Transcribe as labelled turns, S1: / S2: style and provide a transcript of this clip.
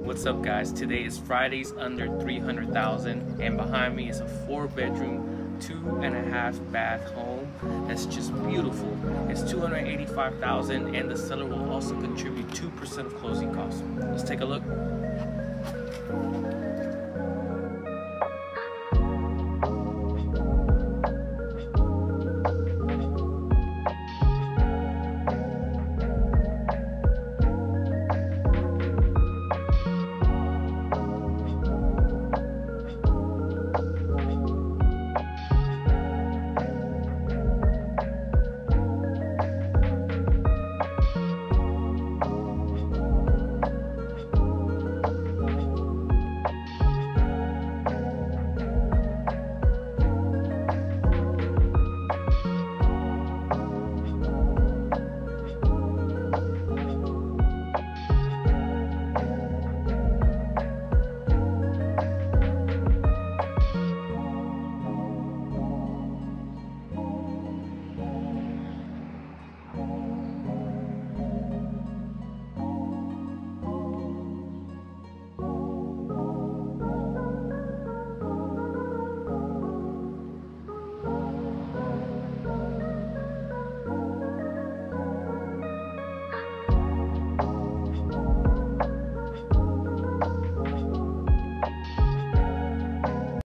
S1: What's up guys? Today is Fridays under 300,000 and behind me is a 4-bedroom, 2.5 bath home that's just beautiful. It's 285,000 and the seller will also contribute 2% of closing costs. Let's take a look.